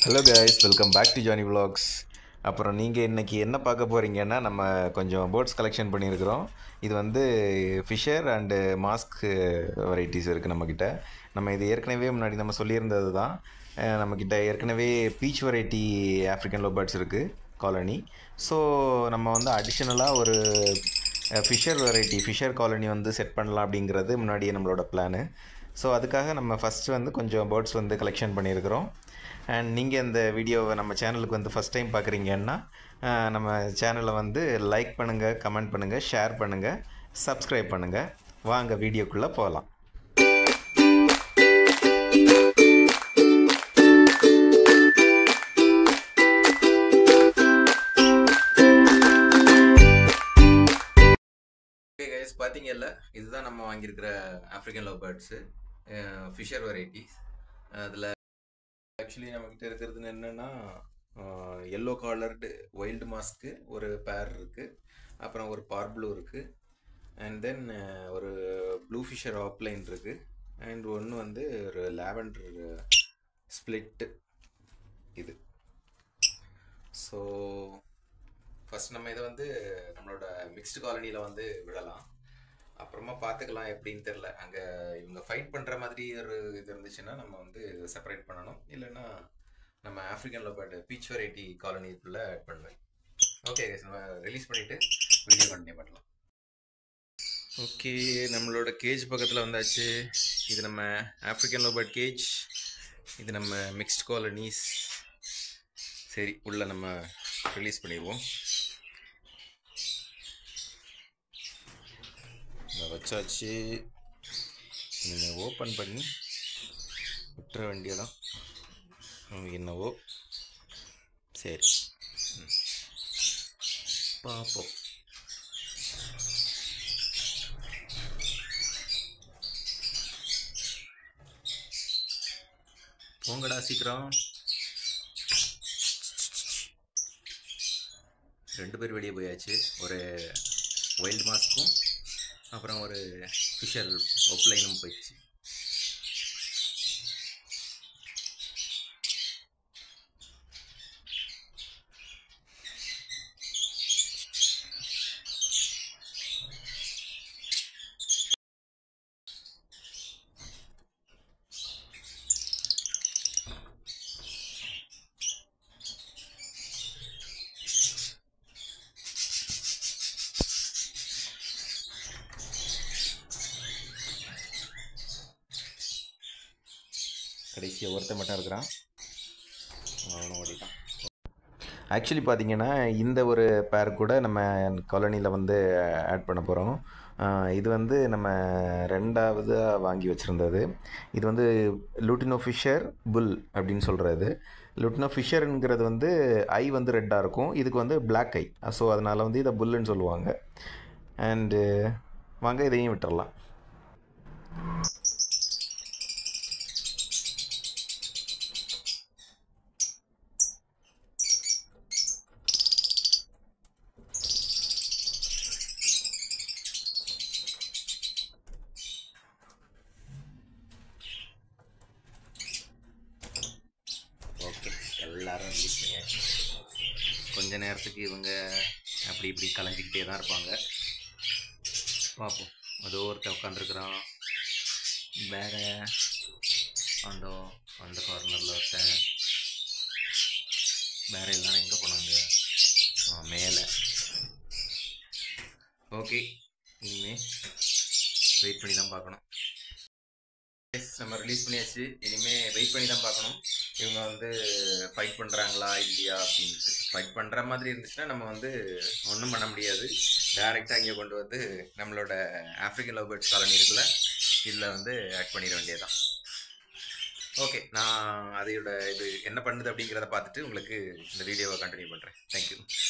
Hello guys, welcome back to Johnny vlogs. அப்புறம் நீங்கள் இன்றைக்கி என்ன பார்க்க போகிறீங்கன்னா, நம்ம கொஞ்சம் பேர்ட்ஸ் கலெக்ஷன் பண்ணியிருக்கிறோம். இது வந்து ஃபிஷர் அண்டு மாஸ்க் வெரைட்டிஸ் இருக்குது நம்மக்கிட்ட. நம்ம இது ஏற்கனவே முன்னாடி நம்ம சொல்லியிருந்தது தான். நம்மக்கிட்ட ஏற்கனவே peach variety African love birds இருக்குது காலனி. ஸோ நம்ம வந்து அடிஷ்னலாக ஒரு ஃபிஷர் காலனி வந்து செட் பண்ணலாம் அப்படிங்கிறது முன்னாடியே நம்மளோட பிளானு. ஸோ அதுக்காக நம்ம ஃபஸ்ட்டு வந்து கொஞ்சம் பேர்ட்ஸ் வந்து கலெக்ஷன் பண்ணியிருக்கிறோம். அண்ட் நீங்கள் இந்த வீடியோவை நம்ம சேனலுக்கு வந்து ஃபஸ்ட் டைம் பார்க்குறீங்கன்னா நம்ம சேனலை வந்து லைக் பண்ணுங்கள், கமெண்ட் பண்ணுங்கள், ஷேர் பண்ணுங்கள், சப்ஸ்கிரைப் பண்ணுங்கள். வாங்க வீடியோக்குள்ளே போகலாம். பார்த்தீங்கல்ல, இதுதான் நம்ம வாங்கியிருக்கிற African love birds Fischer varieties. அதில் ஆக்சுவலி நம்மக்கிட்ட இருக்கிறது என்னென்னா எல்லோ காலர்டு வைல்டு மாஸ்க்கு ஒரு பேர் இருக்குது, அப்புறம் ஒரு பார்ப்ளூ இருக்குது, அண்ட் தென் ஒரு ப்ளூ ஃபிஷர் ஆப்லைன் இருக்குது, அண்ட் ஒன்று வந்து ஒரு லாவெண்டர் ஸ்ப்ளிட்டு இது. ஸோ ஃபஸ்ட் நம்ம இதை வந்து நம்மளோட மிக்ஸ்டு காலனியில் வந்து விடலாம். அப்புறமா பார்த்துக்கலாம் எப்படின்னு தெரில. அங்கே இவங்க ஃபைட் பண்ணுற மாதிரி ஒரு இது இருந்துச்சுன்னா நம்ம வந்து இதை செப்பரேட் பண்ணணும், இல்லைன்னா நம்ம African love bird peach variety காலனிக்குள்ளே ஆட் பண்ணுவேன். ஓகே, நம்ம ரிலீஸ் பண்ணிவிட்டு வீடியோ கண்டினியூ பண்ணலாம். ஓகே, நம்மளோட கேஜ் பக்கத்தில் வந்தாச்சு. இது நம்ம ஆஃப்ரிக்கன் லவ் பேர்ட் கேஜ், இது நம்ம மிக்ஸ்ட் காலனிஸ். சரி, உள்ளே நம்ம ரிலீஸ் பண்ணிடுவோம். வச்சாச்சு. நீங்கள் ஓப்பன் பண்ணி விட்டுற வேண்டியதான். என்னவோ சரி, பார்ப்போம். போங்கடா சீக்கிரம். 2 பேர் வெளியே போயாச்சு. ஒரு வைல்டு மாஸ்க்கும் அப்புறம் ஒரு ஃபிஷர் ஒப்லைனும் போயிடுச்சு. கடைசியாக ஒருத்தன் மட்டும் இருக்கிறான், அவனும் ஓடிட்டான். ஆக்சுவலி பார்த்தீங்கன்னா இந்த ஒரு பேர் கூட நம்ம காலனியில் வந்து ஆட் பண்ண போகிறோம். இது வந்து நம்ம 2வது வாங்கி வச்சுருந்தது. இது வந்து லூட்டினோ ஃபிஷர் புல் அப்படின்னு சொல்கிறது. லூட்டினோ ஃபிஷருங்கிறது வந்து ஐ வந்து ரெட்டாக இருக்கும், இதுக்கு வந்து பிளாக் ஐ. ஸோ அதனால் வந்து இதை புல்லுன்னு சொல்லுவாங்க. அண்டு வாங்க இதையும் விட்டுடலாம். ஓகே, எல்லோரும் ரிலீஸ் பண்ணியாச்சு. கொஞ்ச நேரத்துக்கு இவங்க அப்படி இப்படி கலைஞ்சிக்கிட்டே தான் இருப்பாங்க. பார்ப்போம். அதோ ஒருத்தன் உட்காந்துருக்குறான், வேறு அந்த கார்னரில் ஒருத்தன். வேறு எல்லாரும் எங்கே போனாங்க? மேலே. ஓகே, இனிமேல் வெயிட் பண்ணி தான் பார்க்கணும். நம்ம ரிலீஸ் பண்ணியாச்சு. இனிமேல் வெயிட் பண்ணி தான் பார்க்கணும் இவங்க வந்து ஃபைட் பண்ணுறாங்களா இல்லையா அப்படின்ட்டு. ஃபைட் பண்ணுற மாதிரி இருந்துச்சுன்னா நம்ம வந்து ஒன்றும் பண்ண முடியாது. டைரெக்டாக இங்கே கொண்டு வந்து நம்மளோட ஆஃப்ரிக்கன் லவ் பேர்ட்ஸ் காலனி இருக்குல்ல, இதில் வந்து ஆட் பண்ணிட வேண்டியதுதான். ஓகே, நான் அதையோட இது என்ன பண்ணுது அப்படிங்கிறத பார்த்துட்டு உங்களுக்கு இந்த வீடியோவை கண்டினியூ பண்ணுறேன். தேங்க்யூ.